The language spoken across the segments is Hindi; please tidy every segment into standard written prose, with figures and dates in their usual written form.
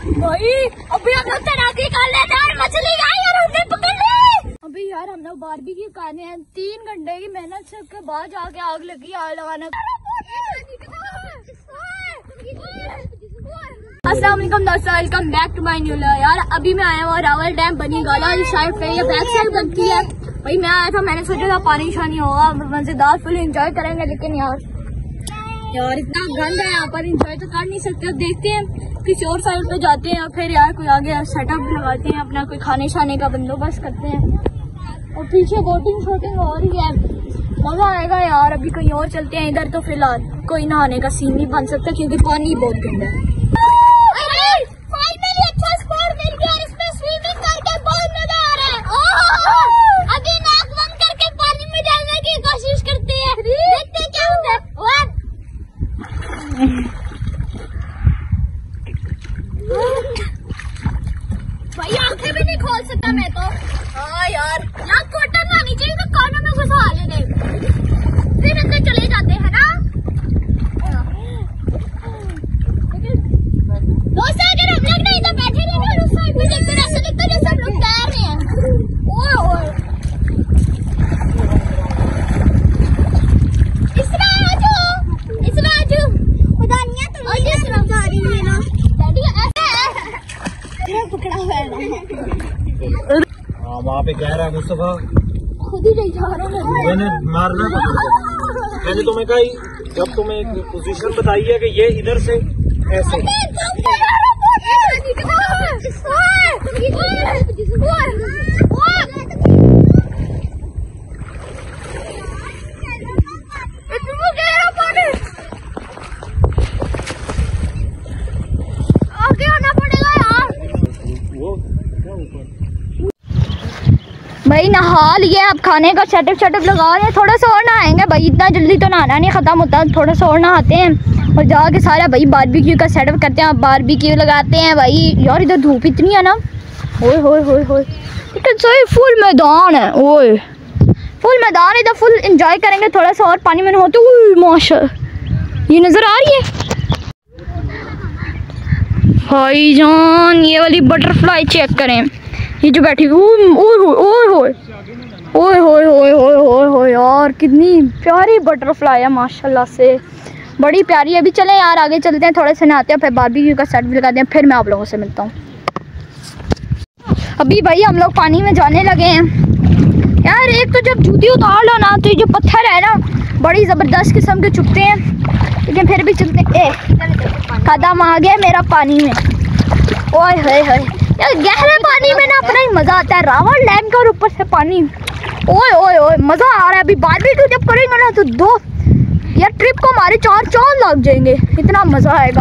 भाई अभी हम लोग तैराकी कर लेते हैं, मछली आई और हमने पकड़ ली। अभी यार हम लोग बारबेक्यू करने हैं, 3 घंटे की मेहनत से के बाद जाके आग लगी आग लगाने। अस्सलाम वालेकुम दोस्तों, welcome back to my new vlog. यार अभी मैं आया हूँ रावल डैम बनी गाला साइड पे, ये बैक साइड बनती है। भाई मैं आया था, मैंने सोचा था पानी शानी होगा मजेदार, फुल एंजॉय करेंगे, लेकिन यार इतना गंद है यहाँ पर, एंजॉय तो कर नहीं सकते। अब देखते हैं किसी और साइड पे जाते हैं, फिर यार कोई आगे सेटअप लगाते हैं, अपना कोई खाने शाने का बंदोबस्त करते हैं। और पीछे बोटिंग शोटिंग हो रही है, मजा आएगा यार। अभी कहीं और चलते हैं, इधर तो फिलहाल कोई नहाने का सीन नहीं बन सकता क्योंकि पानी बहुत गंदा है। भाई आंखें भी नहीं खोल सकता मैं तो। हाँ यार यहाँ कॉटन आनी चाहिए तो कानों में घुसा लेने, फिर अंदर चले जाते हैं ना। दोस्तों अगर हम लोग नहीं तो बैठे रहे उस साइड पे, फिर ऐसा लगता है जैसे हम लोग तैर रहे हैं। ओए इसमें आजू पता नहीं है तुम ये सुना जा रही है ना डैडी, ऐसे पकड़ा हुआ है। हाँ वहाँ पे कह रहा है मुस्तफा, खुद ही नहीं जा रहा हूँ मैंने मारना मैंने तुम्हें कहा, जब तुम्हें एक पोजीशन बताई है कि ये इधर से ऐसे। भाई नहा लिए, अब खाने का सेटअप लगा रहे हैं, थोड़ा सा और नहाएंगे भाई, इतना जल्दी तो नहाना नहीं खत्म होता, थोड़ा सा और नहाते हैं और जाके सारा भाई बारबेक्यू का सेटअप करते हैं। बारबेक्यू लगाते हैं भाई। यार इधर धूप इतनी है ना, ओए होए होए होए, सही फुल मैदान है, ओए फुल मैदान, इधर फुल एंजॉय करेंगे। थोड़ा सा और पानी में नहाते, माशा ये नजर आ रही है भाई जान। ये वाली बटरफ्लाई चेक करें, ये जो बैठी ओए यार कितनी प्यारी बटरफ्लाई है माशाल्लाह से, बड़ी प्यारी है। अभी चलें यार आगे चलते हैं, थोड़े से नहाते हैं, फिर बारबेक्यू का सेट भी लगाते हैं, फिर मैं आप लोगों से मिलता हूँ। अभी भाई हम लोग पानी में जाने लगे हैं। यार एक तो जब जूती उतार लो ना तो ये जो पत्थर है ना बड़ी ज़बरदस्त किस्म के चुभते हैं, लेकिन फिर भी चलते हैं। कदम आ गया मेरा पानी में, ओए होए होए यार गहरे पानी में ना अपना ही मज़ा आता है। रावल डैम का और ऊपर से पानी, ओए ओए ओए मज़ा आ रहा है। अभी बारबेक्यू जब करेंगे ना तो दो यार ट्रिप को हमारे 4 चांद लग जाएंगे, इतना मज़ा आएगा।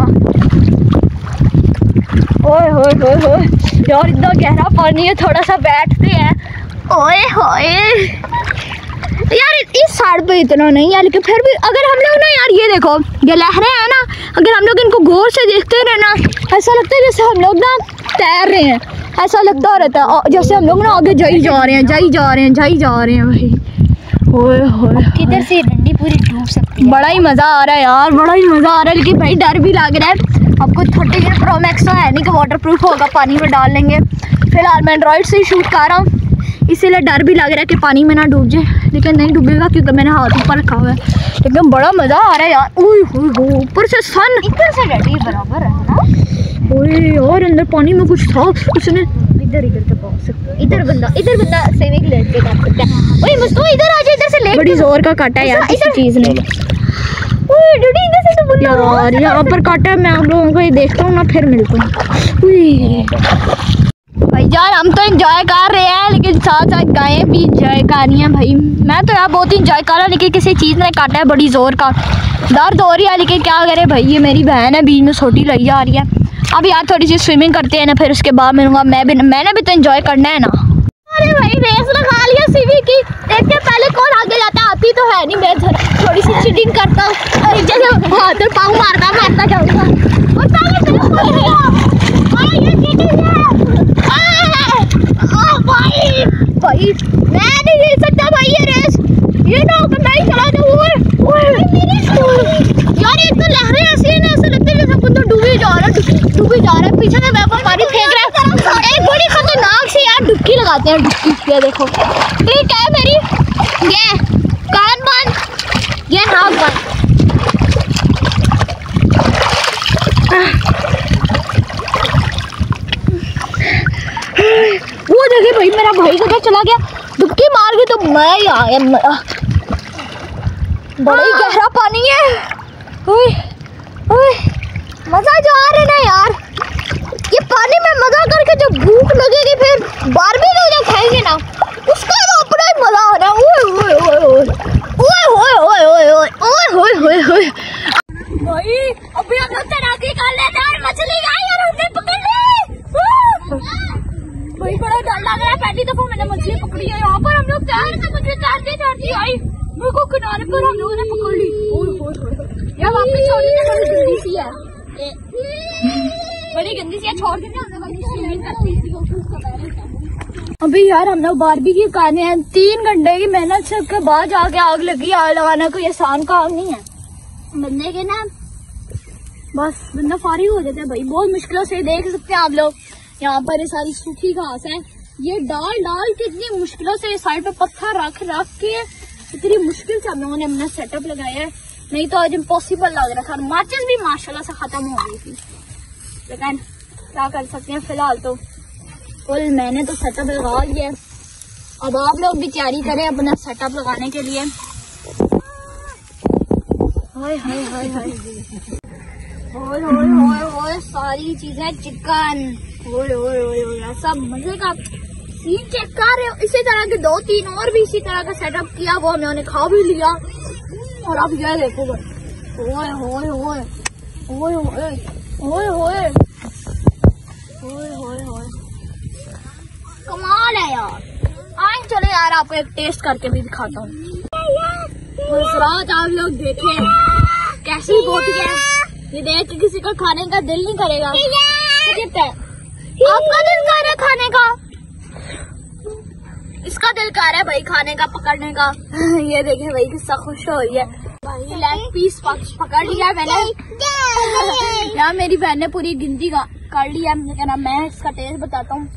ओए होए होए होए यार इतना गहरा पानी है, थोड़ा सा बैठते हैं। ओए होए यार इस साइड पे इतना नहीं है, लेकिन फिर भी अगर हम लोग ना यार ये देखो ये लहरें हैं ना, अगर हम लोग इनको गौर से देखते रहे ना, ऐसा लगता है जैसे हम लोग ना तैर रहे हैं, ऐसा लगता रहता है जैसे हम लोग ना आगे जाई जा रहे हैं भाई। ओए होए किधर से डंडी पूरी डूब सकती है। बड़ा ही मज़ा आ रहा है यार, बड़ा ही मज़ा आ रहा है, लेकिन भाई डर भी लग रहा है। आपको 30 प्रो मैक्स तो है नहीं कि वाटर प्रूफ होगा, पानी में डाल लेंगे। फिलहाल मैं एंड्रॉइड से ही शूट कर रहा हूँ, इसीलिए डर भी लग रहा है कि पानी में ना डूब जाए, लेकिन नहीं डूबेगा क्योंकि मैंने हाथ ऊपर रखा हुआ है। एकदम बड़ा मज़ा आ रहा है यार। ओए ऊपर से सन, इधर से डंडी बराबर है ना। ओए और अंदर पानी में कुछ था, उसने इधर से पहुंच सकते हैं। इधर बंदा सेविंग लेके कर सकता है। ओए मुझको इधर आ जा, इधर से ले। बड़ी जोर का काटा है यार इस चीज़ ने। ओए डडी इधर से तो बंदा यार यहाँ पर काटा है, मैं आप लोगों को ये देखता हूँ ना फिर मिलता हूँ। भाई यार हम तो एंजॉय कर रहे हैं, लेकिन साथ साथ गायें भी एंजॉय कर रही हैं भाई। मैं तो यार बहुत ही एंजॉय कर रहा हूँ, लेकिन किसी चीज़ ने काटा है बड़ी ज़ोर का, दर्द हो रही है, लेकिन क्या करे भाई, ये मेरी बहन है बीच में छोटी लगी जा रही है। अब यार थोड़ी सी स्विमिंग करते हैं ना, फिर उसके बाद मिलूंगा। मैंने भी तो एंजॉय करना है ना। अरे भाई रेस लगा लिया सीवी की, देखते पहले कौन आगे जाता है। आती तो है नहीं, मैं थोड़ी सी चीटिंग करता हूँ, जैसे हाथ और पाँव मारता जाऊँगा। भाई मैं नहीं ले सकता भाई ये रेस, ये ना होकर मैं ही चला दूँ। यार एक तो लहरें ऐसी है ना, ऐसा लगता है जैसे बंदा डूबी जा रहा है, पीछे से वेपन आते हैं डुबकी। ये देखो ठीक है मेरी, ये कान बंद, ये नाक बंद। वो देखिए भाई मेरा भाई किधर चला गया, डुबकी मार के तो मैं ही आ गया। बड़ा ही गहरा पानी है। ओए ओए मजा जो आ रहा है ना यार, ये पानी में मजा करके जब भूख लगेगी फिर बारबी जब खाएंगे ना उसका तो अपना ही मजा आ रहा है। ओए ओए ओए ओए ओए ओए ओए ओए ओए ओए भाई अभी हम लोग तैराकी कर लेते हैं, मछली आई और हमने पकड़ ली। भाई बड़ा डर लग रहा है, पहली दफा मैंने मछली पकड़ी है यहाँ पर। हम लोग तैर से मुझे तैरती आई, मेरे को किनारे पर हम लोगों ने पकड़ ली। यार वापस छोड़ देते, बड़ी गंदी सी है, बड़ी गंदी सी है, छोड़ देते अभी। यार हम लोग बारबेक्यू करने हैं, 3 घंटे की मेहनत से के बाद जाके आग लगी। आग लगाना कोई आसान काम नहीं है, बंदे के ना बस बंदा फारिग हो जाता है भाई। बहुत मुश्किलों से देख सकते हैं आप लोग, यहाँ पर ये सारी सूखी घास है, ये डाल के इतनी मुश्किलों से साइड पे पत्थर रख के इतनी मुश्किल से हम लोगों ने अपना सेटअप लगाया है, नहीं तो आज इम्पॉसिबल लग रहा था। माचिस भी माशाल्लाह से खत्म हो गई थी, लेकिन क्या कर सकते हैं, फिलहाल तो फुल मैंने तो सेटअप लगा लिया। अब आप लोग भी तैयारी करें अपना सेटअप लगाने के लिए। हाय हाय हाय हाय होय होय होय होय सारी चीजें चिकन, होय होय होय होय सब मजे का सीन चेक कर रहे हो। इसी तरह के 2-3 और भी इसी तरह का सेटअप किया, वो हमने खा भी लिया। और अब ये देखो होय होय होय होय होय होय होय होय होय होय कमाल है यार। आए चले यार आपको एक टेस्ट करके भी दिखाता हूँ। गुजरात आप लोग देखें कैसी बोटी है, ये देख के किसी का खाने का दिल नहीं करेगा। आपका दिल कर रहा है खाने का, इसका दिल कर रहा है भाई खाने का, पकड़ने का। ये देखे भाई कितना खुश हो रही है भाई, लेग पीस पकड़ लिया मैंने। यहाँ मेरी बहन ने पूरी गिनती का कर लिया, लेकिन अब मैं इसका टेस्ट बताता हूँ।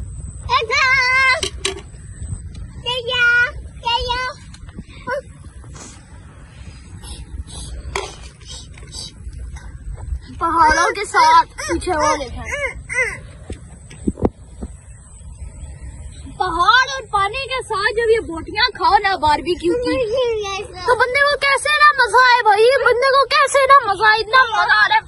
पहाड़ों के साथ पीछे वो देखा, पहाड़ और पानी के साथ जब ये बोटियां खाओ ना बारबेक्यू की, तो बंदे को कैसे ना मजा आए भाई, बंदे को कैसे ना मजा आए, इतना मजा आ रहा है।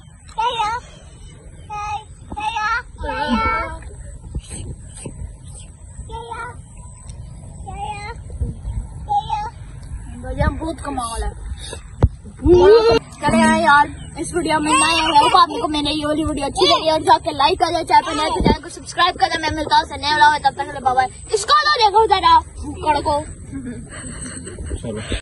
बहुत कमाल है। चले आए यार इस वीडियो में नए हो, आपको मैंने ये वाली वीडियो अच्छी लगी और जाके लाइक कर दो, चैनल पर नए तो चैनल को सब्सक्राइब कर दो। मैं मिलता हूँ नए वाला, तब तक बाय बाय। इसको देखो जरा को